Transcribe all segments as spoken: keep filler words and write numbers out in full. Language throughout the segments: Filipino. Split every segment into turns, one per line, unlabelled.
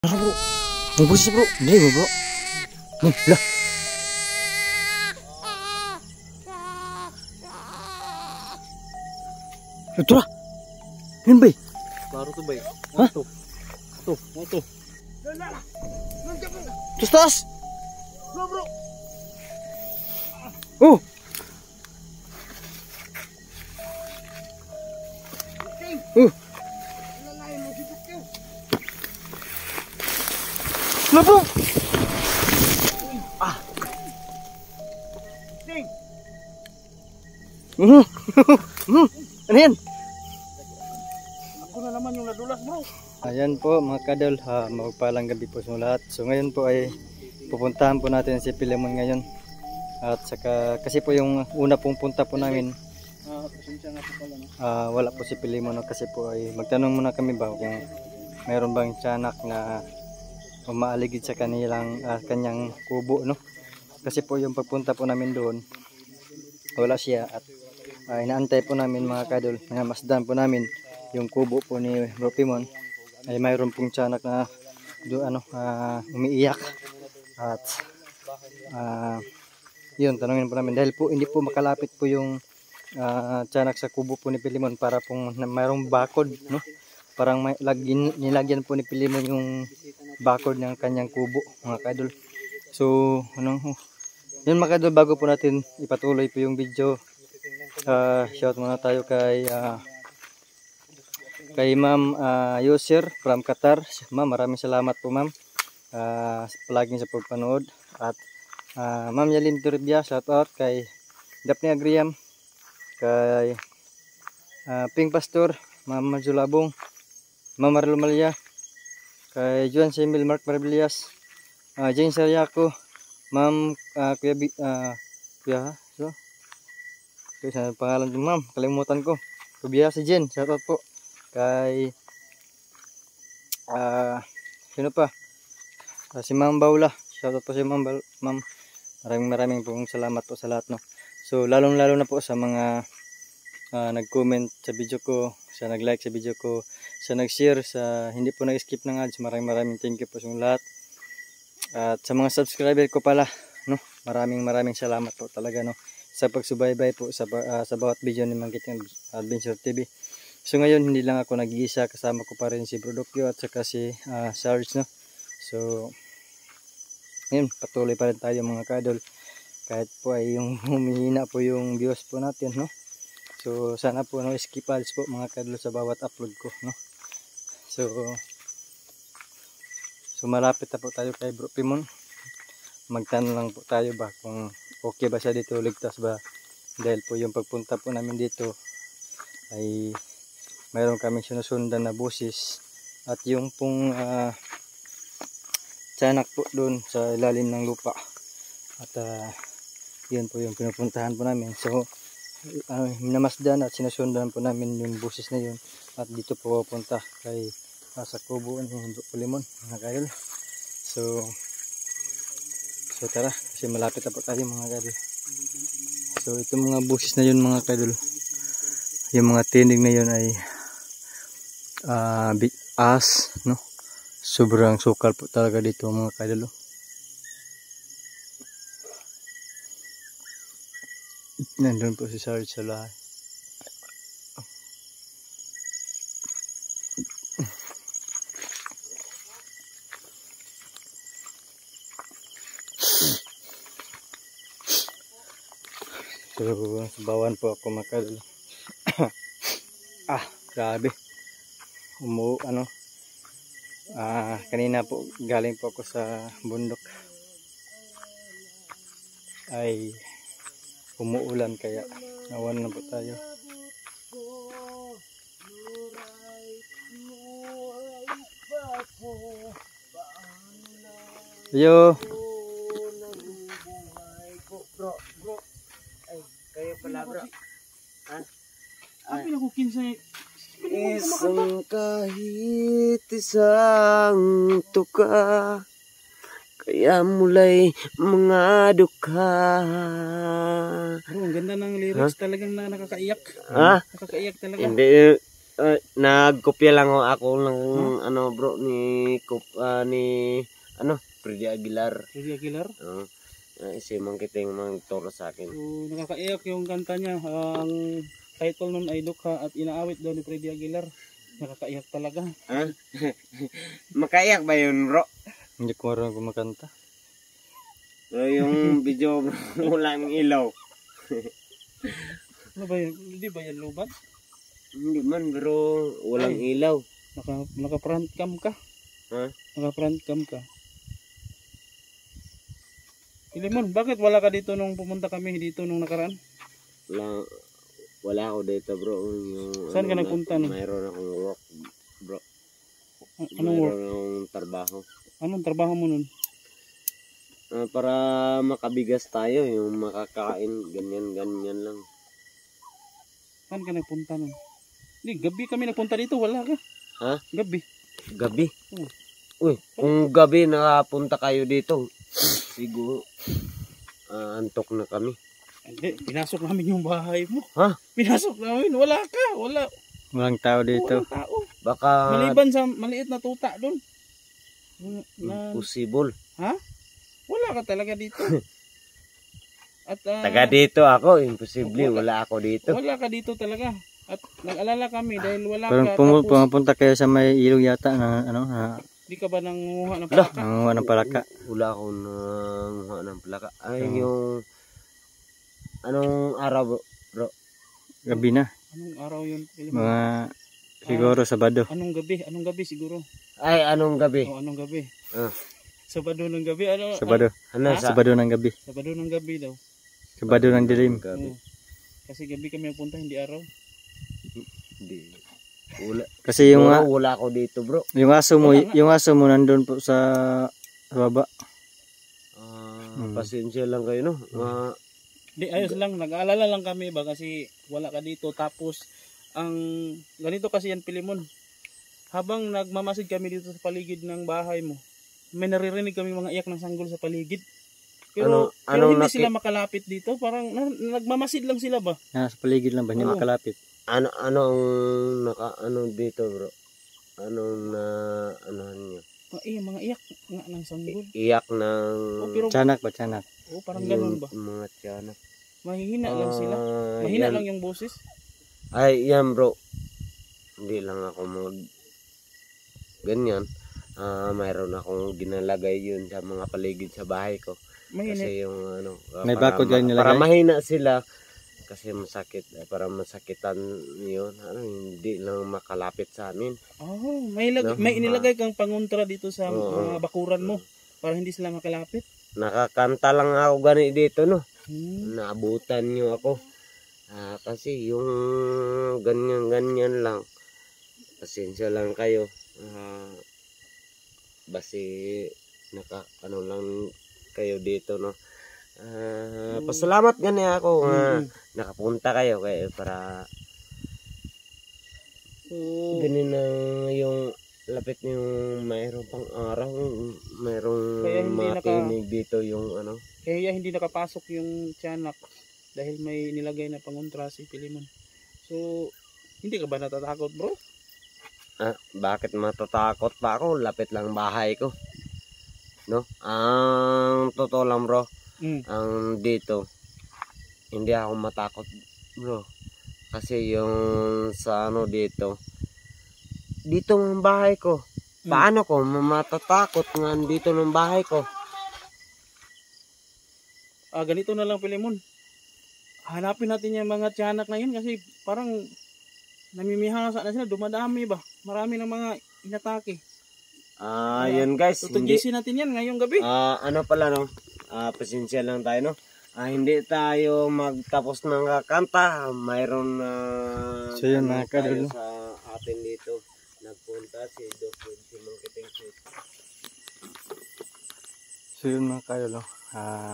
Bro, bro. May busis bro. Dali mo bro. Nih, lah. Ito lah. Yan bay.
Klaro to bay.
Ha?
Ito. Ito. Ito.
Terus tas.
Bro, bro.
Oh. Uh. Lah bro. Ah.
Ding.
Mhm. Mhm. Ano yan?
Ako na naman yung nadulas, bro.
Ayan po mga kadol, ha, magpalang gabi po sa lahat. So ngayon po ay pupuntahan po natin si Pilemon ngayon. At saka kasi po yung una pong punta po namin,
Ah, pasensya nga po pala, no?
uh, wala po si Pilemon, no? Kasi po ay magtanong muna kami ba kung mayroon bang tiyanak na umaaligid sa kanilang uh, kanyang kubo, no? Kasi po yung pagpunta po namin doon, wala siya at uh, inaantay po namin mga kadol, namasdan po namin yung kubo po ni Bro Pimon ay mayroon pong tiyanak na do, ano, uh, umiiyak at uh, yun, tanongin po namin dahil po hindi po makalapit po yung uh, tiyanak sa kubo po ni Pilemon para pong mayroong bakod, no? Parang may, lagin, nilagyan po ni Pilemon yung bakod ng kanyang kubo mga kadol. So ano, yun mga kadol, bago po natin ipatuloy po yung video, uh, shout muna tayo kay uh, kay ma'am uh, Yusir from Qatar. Ma'am, maraming salamat po ma'am uh, palagi sa pagpanood. At uh, ma'am Yalin Turibia, shout out kay Daphne Agriam, kay uh, Ping Pastor, ma'am Majulabong, ma'am Marlo Malia, kay Juan Semil Mark Maravillas, uh, Jane Sariaco, ma'am uh, Kuya B, uh, Kuya, so, Kuya sa pangalan din ma'am, kalimutan ko, Kuya si Jen, shout out po. Kay uh, sino pa, uh, si Ma'am Baula, shout out po si Ma'am Ma'am, maraming maraming pong salamat po sa lahat, no. So lalong lalo na po sa mga uh, nag-comment sa video ko, sa nag-like sa video ko, sa nag-share, sa hindi po nag-skip ng ads, maraming maraming thank you po sa lahat. At sa mga subscriber ko pala, no, maraming maraming salamat po talaga, no, sa pagsubaybay po sa uh, sa bawat video ni Mangkiting Adventure T V. So ngayon hindi lang ako nag-iisa, kasama ko pa rin si Brodokyo at saka si uh, Sarge, no. So ngayon patuloy pa rin tayo mga kadol, kahit po ay yung humihina po yung views po natin, no. So sana po no skip ads po mga kadol sa bawat upload ko, no. So so malapit na po tayo kay Bro Pimon. Magtanong lang po tayo ba kung okay ba siya dito, ligtas ba, dahil po yung pagpunta po namin dito ay mayroon kaming sinusundan na busis at yung pong uh, tiyanak po doon sa ilalim ng lupa. At uh, yun po yung pinupuntahan po namin. So uh, minamasdan at sinusundan po namin yung busis na yun. At dito po pupunta kay uh, sa kubo ng Pilemon mga kadol. So so tara, kasi malapit na po tayo mga kadol. So itong mga busis na yun mga kadol, yung mga tinig na yun ay Uh, big ass, no, sobrang sukal po talaga dito mga kadol. Nandun po si Sarge sa lahat. So bawan po ako mga kadol. Ah, grabe. Umu ano ah kanina po galing po ako sa bundok, ay umuulan kaya nawan na po tayo. Yo
Bro, bro. Ay, kayo pala, bro. Ha?
Ang pinakukin sa
Isang kahit isang tuka, kaya mulay mga dukha.
Bro, ang ganda ng lyrics, huh? Talagang na nakakaiyak.
Ha?
Nakakaiyak talaga.
Hindi, uh, nagkopya lang ako ng ano bro ni Kop, ah, ni ano Freddy Aguilar.
Freddy Aguilar.
Uh, uh, si Mang Kiting magturo sa akin.
So, nakakaiyak yung kanta niya. Ang title nun ay Dukha at inaawit daw ni Freddy Aguilar. Nakakaiyak talaga.
Ha? Makaiyak ba yun bro?
Hindi ko marunong kumakanta.
Bro, yung video bro, walang ilaw.
Ano ba yun? Hindi ba yan lubat?
Hindi man bro, walang Ay. ilaw.
Naka, naka front cam ka?
Ha?
Naka front cam ka? Pilimon, bakit wala ka dito nung pumunta kami dito nung nakaraan?
Wala, wala ako dito bro. Yung,
Saan ka
ano,
nagpunta
na,
nun?
mayroon akong work bro.
Anong work?
Mayroon akong trabaho.
Anong trabaho mo nun?
Uh, para makabigas tayo, yung makakain, ganyan, ganyan lang.
Saan ka nagpunta nun? Hindi, gabi kami nagpunta dito, wala ka.
Ha?
Gabi.
Gabi?
Hmm.
Uy, kung gabi nakapunta kayo dito, siguro, uh, antok na kami.
Hindi, pinasok namin yung bahay mo.
Ha?
Pinasok namin, wala ka, wala.
Walang tao dito.
Walang tao.
Baka,
Maliban sa maliit na tuta doon. Na,
impossible.
ha? Wala ka talaga dito. At uh,
Taga dito ako, imposible, wala, wala ako dito.
Wala ka dito talaga. At nag-alala kami dahil wala
Parang
ka.
pum
Tapos,
pumapunta kayo sa may ilog yata na ano, na
di ka ba nanguha ng palaka?
nanguha ng palaka.
Wala ako nanguha ng palaka. Ay,
Oh.
yung, anong araw bro?
Gabi na.
Anong araw yun?
Mga siguro Sabado.
Anong gabi? Anong gabi siguro?
Ay, anong gabi?
O, anong gabi?
Ah.
Sabado ng gabi. Ano?
Sabado.
Ano
Ha?
sa?
Sabado ng gabi.
Sabado ng gabi daw.
Sabado ng dilim.
Gabi.
Oo. Kasi gabi kami nagpunta, hindi araw.
Hindi. Wala.
Kasi yung
Bro,
nga-
wala ako dito bro.
yung aso mo,
Wala nga.
yung aso mo nandun po sa sa baba.
Ah,
Hmm.
pasensya lang kayo no. Ah,
Di, ayos lang. Nag-aalala lang kami ba kasi wala ka dito. Tapos, ang ganito kasi yan, Pilimon. Habang nagmamasid kami dito sa paligid ng bahay mo, may naririnig kami mga iyak ng sanggol sa paligid. Pero,
Ano-
pero
anong
hindi
naki-
sila makalapit dito. Parang na, nagmamasid lang sila ba?
Nasa paligid lang ba, hindi
Oo.
makalapit.
ano anong naka ano dito bro? Anong na anuhan niyo?
Mga, eh, mga iyak nga ng sanggol.
Iyak ng
Oh, pero,
Tiyanak ba, tiyanak?
oh, parang
yung
ganun ba?
mga tiyanak.
Mahihina lang sila.
Ah,
Mahina
yan.
lang yung boses.
Ay, yan bro. Hindi lang ako mag ganyan. Ah, mayroon akong ginalagay yun sa mga paligid sa bahay ko.
Mahina.
Kasi yung ano, ah,
May
para
bakod
ma-
yan nilagay?
Para mahina sila kasi masakit, eh, para masakitan yun. Ano, hindi lang makalapit sa amin.
Oh, may, lag-
No?
may inilagay kang pangontra dito sa
Oo.
mga bakuran mo para hindi sila makalapit.
Nakakanta lang ako gani dito no.
Hmm.
Naabutan niyo ako. Ah, kasi yung ganyan-ganyan lang. Pasensya lang kayo. Ah, basi naka ano lang kayo dito no. Ah, pasalamat gani ako nga
Mm.
nakapunta kayo kay para
So,
gani na yung lapit yung mayroong pang araw, mayroong
Kaya hindi naka-
makinig dito yung ano.
kaya hindi nakapasok yung tiyanak dahil may nilagay na pangontra si Pilimon. So, hindi ka ba natatakot, bro?
Ah, bakit matatakot pa ako? Lapit lang bahay ko. No? Ang totoo lang bro,
Mm.
ang dito, hindi ako matakot bro. Kasi yung sa ano dito, dito ng bahay ko. Paano ko matatakot nga dito ng bahay ko?
Ah, ganito na lang, Pilimon. Hanapin natin yung mga tiyanak na yun kasi parang namimihasa na sila, dumadami ba? Marami ng mga inatake.
Ah, yun guys, hindi.
Tutugisin natin yan ngayong gabi.
Ah, ano pala no? Ah, pasensya lang tayo no. Ah, hindi tayo magtapos ng kakanta. Mayroon na
So, yun, mga
tayo
kadol.
sa atin dito. Nagpunta si Doctor Simon Kiting.
So yun mga kayo, no? Ah,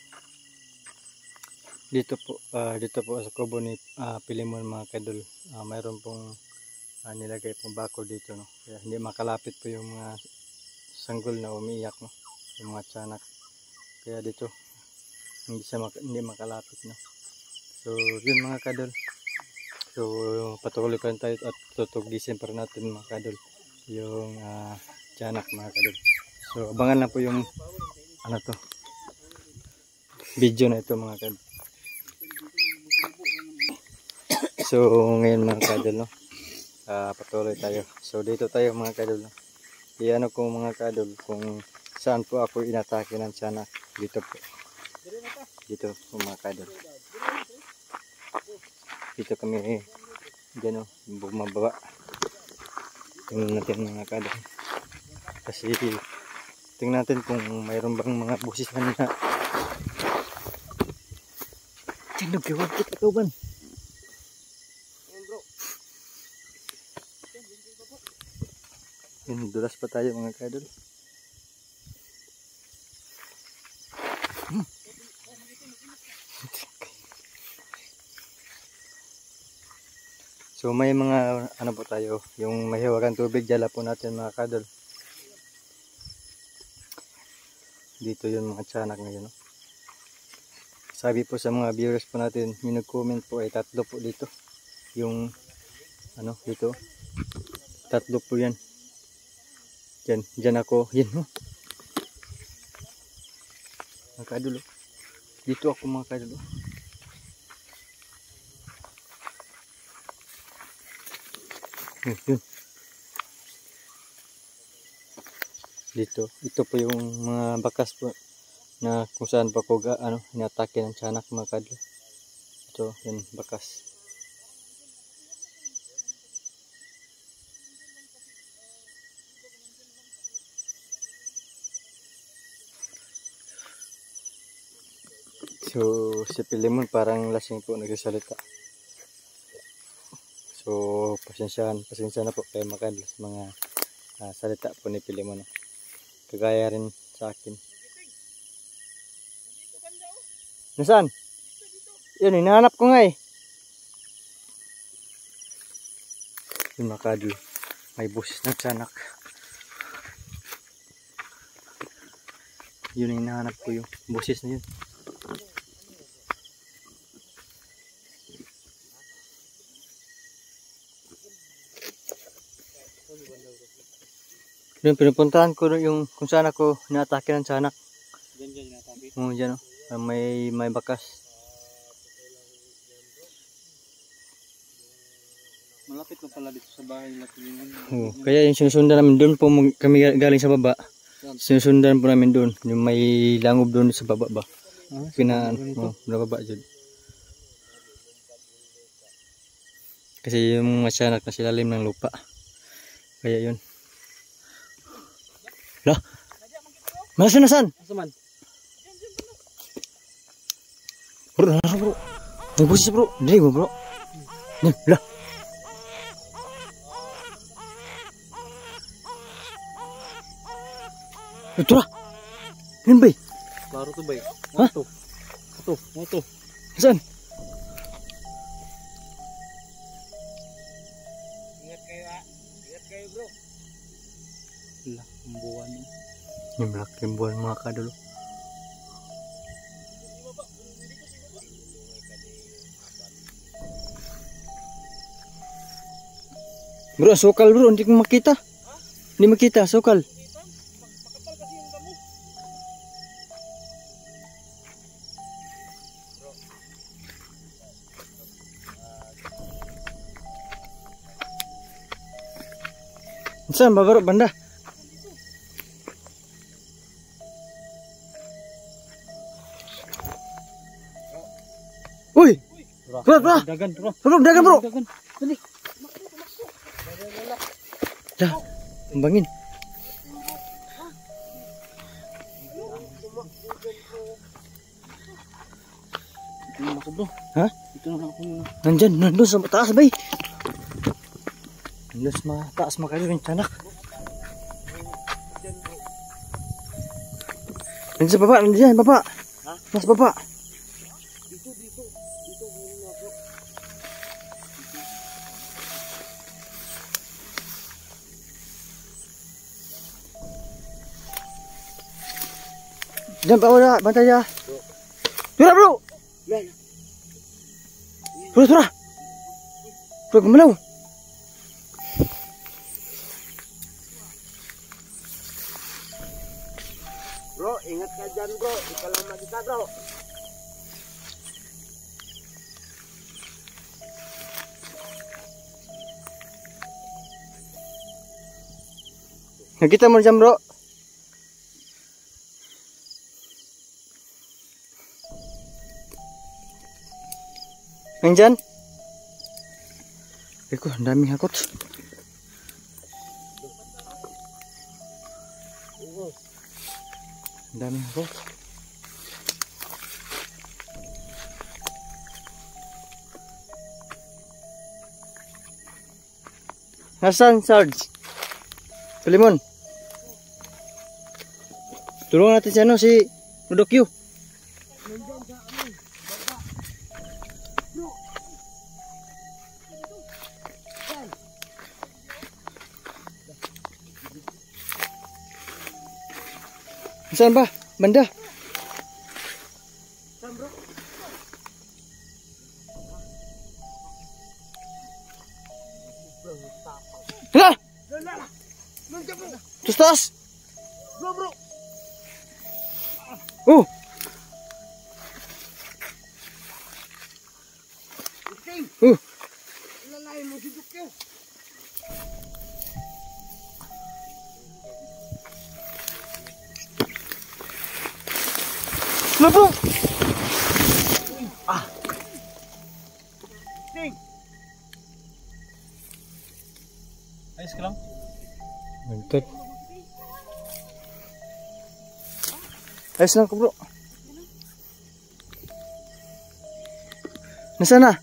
dito po, ah, dito po sa kubo ni ah, Pilimon mga kadol. Ah, mayroon pong ah, nilagay pong bako dito, no? Kaya hindi makalapit po yung mga sanggol na umiiyak, no? Yung mga tiyanak. Kaya dito, hindi siya mak hindi makalapit, no? So yun mga kadol. So patuloy pa rin tayo at tutugisin pa rin natin mga kadol yung uh, tiyanak mga kadol. So abangan na po yung ano to video na ito mga kadol. So ngayon mga kadol, no, uh, patuloy tayo. So dito tayo mga kadol, no. Iano ko mga kadol kung saan po ako inatake ng tiyanak. Dito po, dito po mga kadol. Dito kami dyan, o, bumababa. Tingnan natin mga kadol, kasi tingnan natin kung mayroon bang mga busis na na tinog kawag kita kauban. Yun, dulas pa tayo mga kadol. Hmm. So may mga ano po tayo, yung mahiwagang tubig, dala po natin mga kadol. Dito yung mga tiyanak ngayon, no? Sabi po sa mga viewers po natin, yung nag-comment po ay tatlo po dito. Yung ano dito, tatlo po yan. Diyan, diyan ako, yan, no? Mga kadol, dito ako mga kadol. Yun, yun. Dito, ito po yung mga bakas po na kung saan pa ko ano, inatake ng tiyanak mga kadol. Ito, yun, bakas. So si Pilimon parang lasing po nagsasalita. So pasensyahan, pasensya na po kayo mga kadol sa mga uh, salita po ni Pilimon, no? Kagaya rin sa akin. Nasaan? Yun, hinahanap ko nga eh. Yung mga kadol, may busis na tiyanak. Yun, hinahanap ko yung busis na yun. Yung pinupuntahan ko yung kung saan ako inaatake ng tiyanak.
Diyan diyan inatake.
Oo, diyan, oh. May may bakas.
Malapit na pala dito sa bahay nila Pilimon.
Oo, kaya yung sinusundan namin doon po kami galing sa baba. Sinusundan po namin doon, yung may langob doon sa baba ba.
Ah,
Pinaan, oh, na baba dyan. Kasi yung mga tiyanak na silalim ng lupa. Kaya yun. Lah, masa nasan?
Asaman?
Bro, nasa bro. May busis bro. Dali mo bro. Nih, lah. Ito lah. Yan bay.
Klaro to bay.
Ha?
Ito. Ito, ito.
Saan?
Ingat kayo ha. Ingat kayo bro. Lah, buwan.
Yung malaking buwan mga kadol. Bro, sokal bro, hindi ko makita. Hindi makita, sokal. Saan ba bro, banda? Uy! Bro, bro!
Dagan bro.
Bro, dagan bro!
Dagan. Dali.
Dah, kembangin.
Ito na ako bro.
Ha?
Ito na ako muna.
Nandyan, nandun sa taas bay. Nandun sa taas mga kadol yung tiyanak. Nandun sa baba, nandun baba.
Ha?
Nasa baba.
Dito, dito. Dito muna bro.
Diyan pa wala, bantay ya. Tura bro.
Yan.
Tura, tura. Bro, gumalaw.
Bro, ingat ka dyan bro. Ikaw lang mag-isa bro.
Nakita mo dyan bro. Nandyan? Eko, ang daming hakot. Ang daming hakot. Nasaan, Sarge? Pilimon. Tulungan natin si ano, si Rodokyo. Saan ba? Banda? Saan bro? Hala! Terus taas! Bro bro! Oh! Oh! Ilalain mo si Dukyo! Hala bro! Ah! Ting!
Ayos ka lang?
Mantap. Ayos lang ko bro. Nasaan na?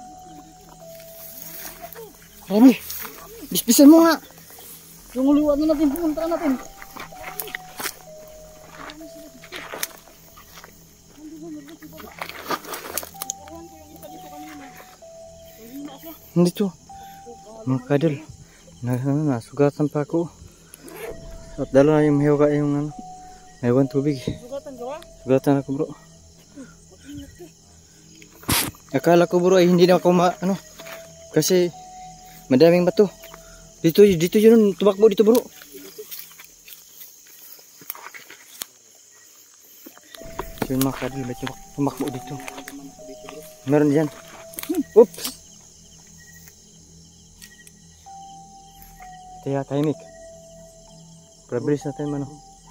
Rami, bisbisan mo nga.
Yung uliwan na natin, pumunta natin.
Nandito. Mga kadol. Na, ano, nasugatan pa ako. At dala na yung mahiwaga yung ano. Mayroon tubig.
Sugatan ka ba?
Sugatan ako bro. Akala ko bro ay hindi na ako ma ano. Kasi madaming bato. Dito dito yun tumakbo dito bro. So yun mga kadol, may tumak tumakbo dito. Meron dyan. Oops. Kaya tahimik. Prabilis na tayo mano.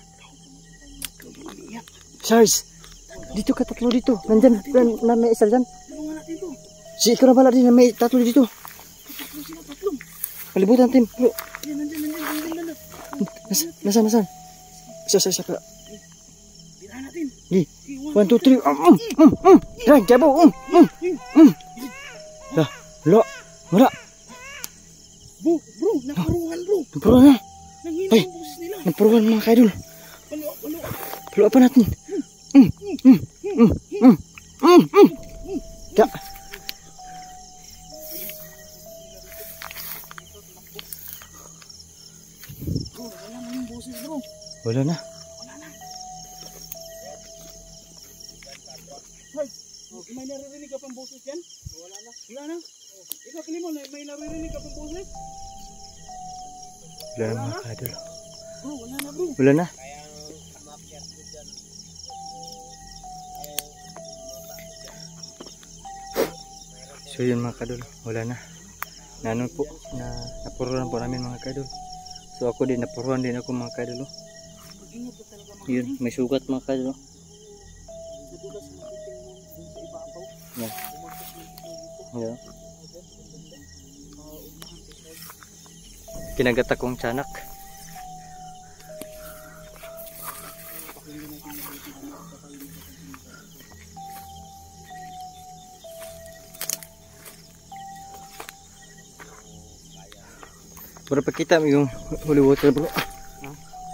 Charles, dito ka tatlo dito. Nandyan na may isa dyan. Si ikaw na pala din na may tatlo dito. Palibutan natin bro. Nasaan, nasaan? Isa, isa, isa ka. Di, one, two, three. Um, um, um, um. Drag, jabo, um, um, um. Lah, lo, wala.
Bro, bro, naparuhan bro.
Naparuhan na.
Nanghina
Ay,
ang boses nila.
naparuhan mga kaidol.
Palo, palo.
Palo pa natin. Mm, mm, mm, mm, mm, mm. Da.
Bro, wala na yung boses bro.
Wala na.
Wala na. Hoy, may naririnig ka pang boses dyan? Wala na. Wala na. Ikaw Pilimon, may naririnig ka pang boses?
Wala na mga kaidol.
Bro, wala na bro.
Wala na. So yun mga kadol, wala na. Nanon po, na napuruan po namin mga kadol. So ako din, napuruan din ako mga kadol.
Mag-ingat ka talaga mga
Yun, may sugat mga kadol.
nadulas na natin mo dun sa ibabaw.
Yan.
Umagpas na dito.
Yan.
Uh, umahan si Sir.
Kinagat akong tiyanak.
Pakinggan natin na dito. Papakain mo sa
Bro, pakita mo yung holy water bro.
Ha?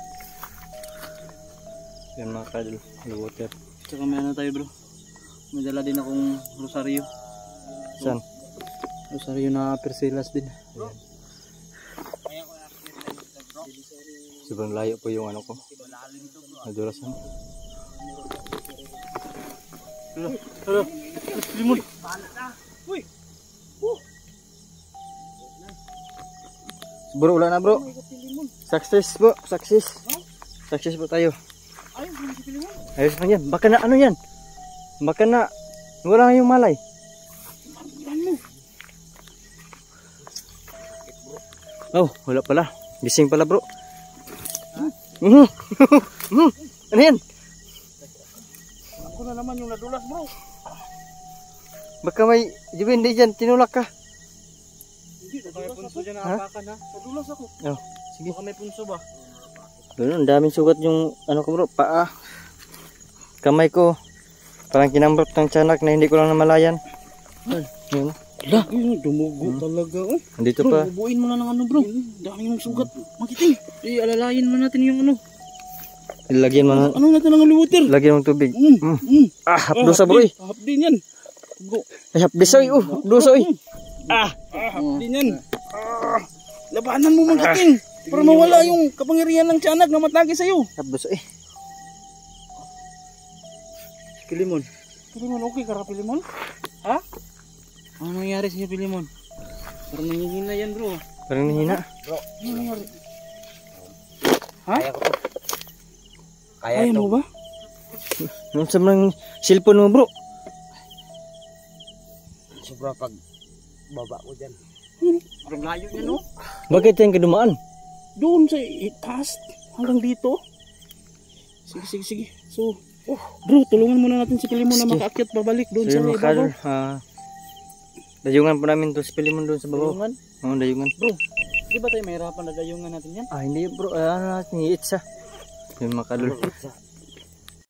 Yan mga kadol, holy water.
Tsaka may ano tayo bro. May dala din akong rosaryo.
Saan?
Rosaryo na persilas din.
Sobrang layo po yung ano ko. Nadurasan.
Hala, hala. Limon. Uy. Oh.
Bro, wala na bro.
May kapilimon.
Success po, success. Success po tayo.
Ayun, may kapilimon.
Ayos na yan. Baka na ano yan? Baka na wala na yung malay.
Yan mo.
Oh, wala pala. Gising pala bro. Mhm. Mhm. Ano yan?
Ako na naman yung nadulas bro.
Baka may hindi dyan. Tinulak ka.
Hindi, nadulas punso dyan
Ha?
na apakan ha. Nadulas ako.
Oh, sige.
Baka may punso ba?
Doon, ang daming sugat yung ano ko bro. Paa. Kamay ko. Parang kinambrot ng tiyanak na hindi ko lang namalayan. Yun.
Ala, ayun, dumugo talaga oh.
Andito
Bro,
pa.
bubuin mo na ng ano bro. Dami yung sugat. Makiting. Eh, alalayin mo natin yung ano.
Lagyan mo na.
Ano natin ng water?
Lagyan mo ng tubig.
Mm,
Mm.
mm.
Ah, hapdosa bro eh.
Hap din yan. Bro.
Ay, hapdosa eh. Oh, hapdosa eh.
Ah, ah hap din yan. Ah, labanan mo Makiting. Para mawala yung kapangyarihan ng tiyanak na matagi sa'yo.
Hapdosa eh.
Pilimon. Pilimon, okay ka ra Pilimon? Ha? Ano nangyari sa'yo Pilimon? Parang nanghihina yan bro.
Parang nahina.
Ano nangyari? Ha?
Kaya ko to. Kaya
Kaya
to.
mo ba?
Nung sa mga cellphone mo bro.
Sobra pag baba ko dyan.
Parang layo niya no?
Bakit yung kadumaan?
Doon sa taas hanggang dito. Sige, sige, sige. So, oh, bro, tulungan muna natin si Pilimon na
Sige.
makaakyat pabalik doon
So
sa
yun mga
ibabaw.
kadol. ah, dayungan po namin to sa Pilimon doon sa babaw.
Tulungan?
Oo, dayungan.
Bro, di ba tayo mahirapan na dayungan natin yan?
Ah, hindi bro. Ah, ano natin, i-itsa. Yun mga kadol.
Sa